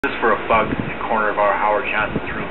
This is for a bug in the corner of our Howard Johnson's room.